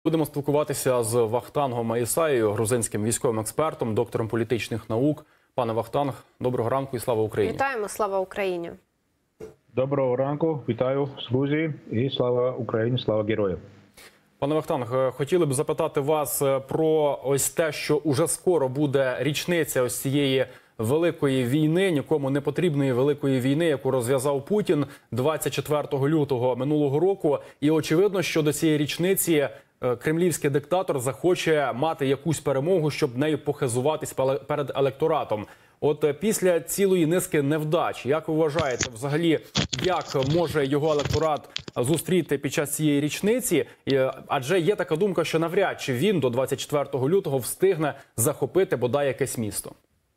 Будемо спілкуватися з Вахтангом Аїсаєю, грузинським військовим експертом, доктором політичних наук. Пане Вахтанг, доброго ранку і слава Україні. Вітаємо, слава Україні. Доброго ранку, вітаю з Грузії і слава Україні, слава героям. Пане Вахтанг, хотіли б запитати вас про ось те, що уже скоро буде річниця ось цієї великої війни, нікому не потрібної великої війни, яку розв'язав Путін 24 лютого минулого року. І очевидно, що до цієї річниці кремлівський диктатор захоче мати якусь перемогу, щоб нею похизуватись перед електоратом. От після цілої низки невдач, як ви вважаєте, взагалі, як може його електорат зустріти під час цієї річниці? Адже є така думка, що навряд чи він до 24 лютого встигне захопити бодай якесь місто.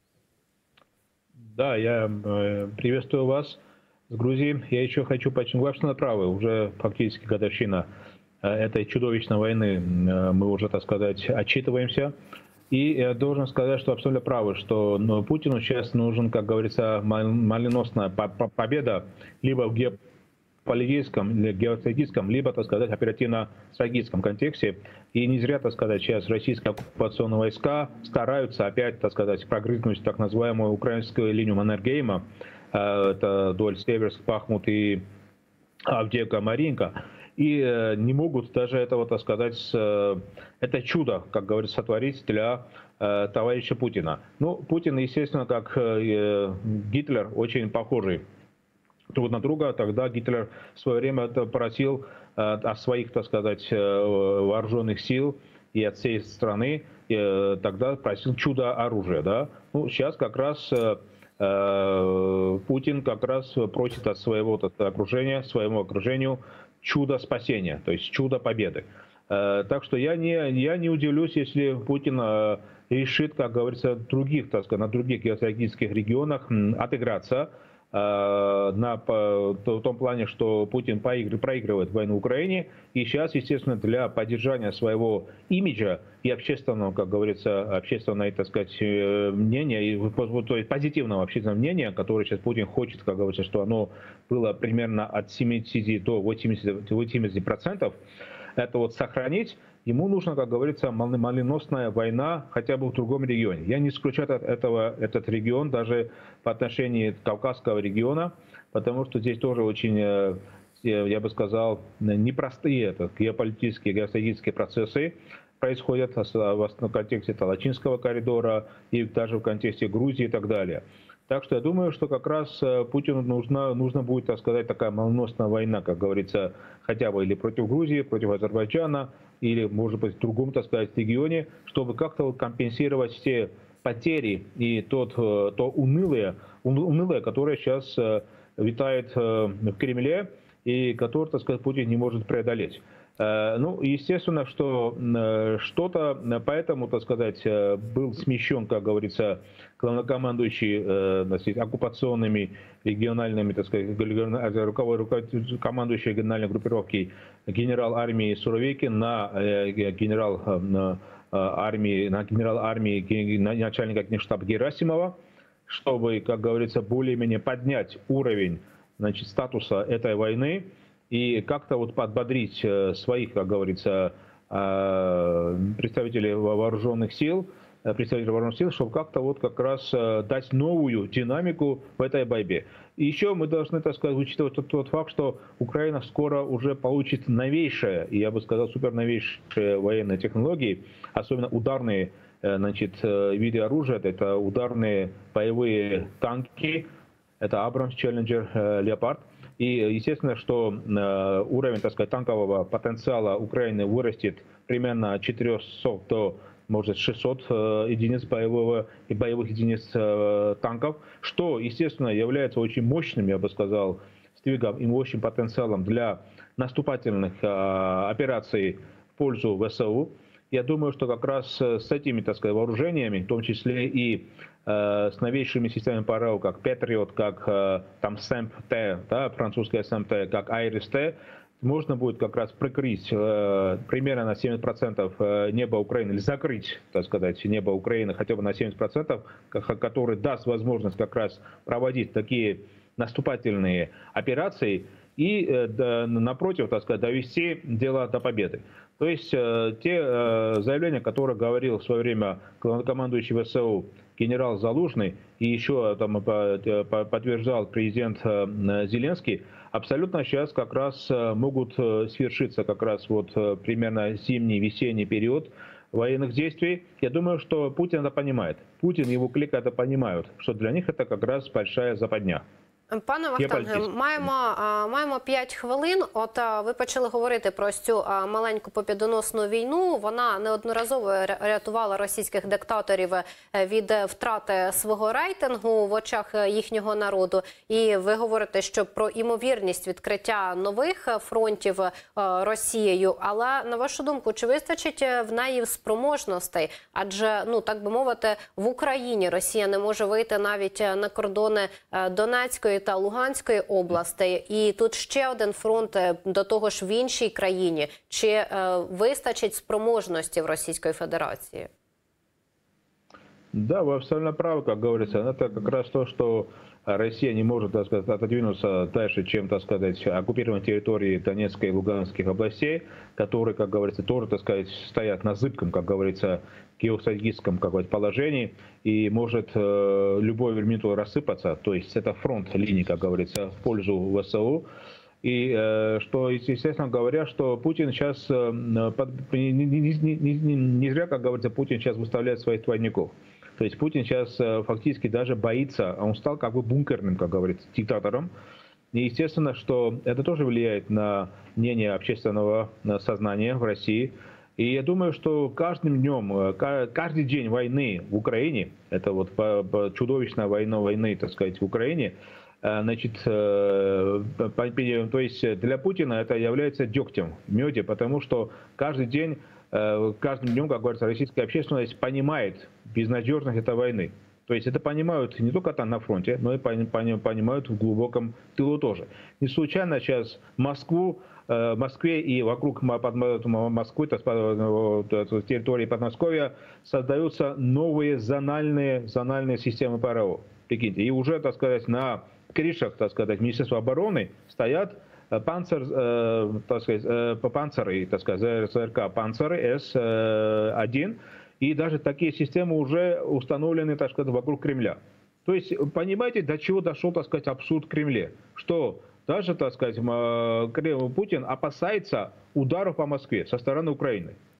Да, я приветствую вас с Грузии. Я еще хочу подчеркнуть, вы абсолютно правы, уже фактически годовщина этой чудовищной войны, мы уже, так сказать, отчитываемся. И я должен сказать, что абсолютно правы, что Путину сейчас нужен, как говорится, молниеносная победа либо в геополитическом, геостратегическом, либо, так сказать, оперативно-стратегическом контексте. И не зря, так сказать, сейчас российские оккупационные войска стараются опять, так сказать, прогрызть так называемую украинскую линию Маннергейма, это вдоль Северск, Бахмут и Авдеевка, Маринка. И не могут даже этого, так сказать, это чудо, как говорится, сотворить для товарища Путина. Ну, Путин, естественно, как Гитлер, очень похожий друг на друга. Тогда Гитлер в свое время просил от своих, так сказать, вооруженных сил и от всей страны, тогда просил чудо-оружия. Да? Ну, сейчас как раз Путин как раз просит от своего окружения, своему окружению чудо спасения, то есть чудо победы. Так что я не удивлюсь, если Путин решит, как говорится, других, так сказать, на других геостратегических регионах отыграться в том плане, что Путин проигрывает войну в Украине. И сейчас, естественно, для поддержания своего имиджа и общественного, как говорится, общественного, так сказать, мнения, то есть позитивного общественного мнения, которое сейчас Путин хочет, как говорится, что оно было примерно от 70 до 80%, это вот сохранить. Ему нужно, как говорится, молниеносная война хотя бы в другом регионе. Я не исключаю этот регион даже по отношению Кавказского региона, потому что здесь тоже очень, я бы сказал, непростые геополитические, геостратегические процессы происходят в контексте Талачинского коридора и даже в контексте Грузии и так далее. Так что я думаю, что как раз Путину нужно будет, так сказать, такая молниеносная война, как говорится, хотя бы или против Грузии, против Азербайджана, или, может быть, в другом, так сказать, регионе, чтобы как-то компенсировать все потери и то унылое, которое сейчас витает в Кремле и которое, так сказать, Путин не может преодолеть. Ну, естественно, что что-то, поэтому, так сказать, был смещен, как говорится, главнокомандующий оккупационными региональными, так сказать, командующий региональной группировки генерал армии Суровикин на генерал армии, начальника генштаба Герасимова, чтобы, как говорится, более-менее поднять уровень, значит, статуса этой войны и как-то вот подбодрить своих, как говорится, представителей вооруженных сил, чтобы как-то вот как раз дать новую динамику в этой борьбе. И еще мы должны, так сказать, учитывать тот факт, что Украина скоро уже получит новейшие, и я бы сказал, суперновейшие военные технологии, особенно ударные, значит, виды оружия, это ударные боевые танки, это Абрамс, Челленджер, Леопард. И естественно, что уровень, так сказать, танкового потенциала Украины вырастет примерно от 400 до, может, 600 единиц боевых единиц танков, что, естественно, является очень мощным, я бы сказал, сдвигом и мощным потенциалом для наступательных операций в пользу ВСУ. Я думаю, что как раз с этими, так сказать, вооружениями, в том числе и с новейшими системами ПРО, как Патриот, как там СЭМП-Т, да, французская СЭМП-Т, как Айрис-Т, можно будет как раз прикрыть примерно на 70% небо Украины, или закрыть, так сказать, небо Украины хотя бы на 70%, который даст возможность как раз проводить такие наступательные операции и, напротив, так сказать, довести дело до победы. То есть те заявления, которые говорил в свое время главнокомандующий ВСУ генерал Залужный и еще там подтверждал президент Зеленский, абсолютно сейчас как раз могут свершиться как раз вот примерно зимний, весенний период военных действий. Я думаю, что Путин это понимает. Путин и его клика это понимают, что для них это как раз большая западня. Пане Вахтанге, маємо 5 хвилин. От ви почали говорити про цю маленьку побєдоносну війну. Вона неодноразово рятувала російських диктаторів від втрати свого рейтингу в очах їхнього народу. І ви говорите, що про імовірність відкриття нових фронтів Росією. Але, на вашу думку, чи вистачить в неї спроможностей? Адже, ну, так би мовити, в Україні Росія не може вийти навіть на кордони Донецької та Луганської областей. І тут ще один фронт, до того ж в іншій країні. Чи вистачить спроможності в Російської Федерації? Да, вы абсолютно правы, как говорится. Это как раз то, что Россия не может, так сказать, отодвинуться дальше, чем, так сказать, оккупированные территории Донецкой и Луганских областей, которые, как говорится, тоже, так сказать, стоят на зыбком, как говорится, геостратегическом каком-то положении и может любой минуту рассыпаться. То есть это фронт линии, как говорится, в пользу ВСУ. И что, естественно говоря, что Путин сейчас, не зря, как говорится, Путин сейчас выставляет своих двойников. То есть Путин сейчас фактически даже боится, он стал как бы бункерным, как говорится, диктатором. И естественно, что это тоже влияет на мнение общественного сознания в России. И я думаю, что каждым днем, каждый день войны в Украине, это вот чудовищная война войны, так сказать, в Украине, значит, то есть для Путина это является дегтем в меде, потому что каждый день, каждым днем, как говорится, российская общественность понимает безнадежность этой войны. То есть это понимают не только там на фронте, но и понимают в глубоком тылу тоже. Не случайно сейчас Москве и вокруг Москвы, территории Подмосковья, создаются новые зональные системы ПРО. Прикиньте, и уже, так сказать, на крышах, так сказать, Министерства обороны стоят панциры, так сказать, ЗРК «Панциры» С-1, и даже такие системы уже установлены, так сказать, вокруг Кремля. То есть, понимаете, до чего дошел, так сказать, абсурд в Кремле? Что даже, так сказать, Путин опасается ударов по Москве со стороны Украины.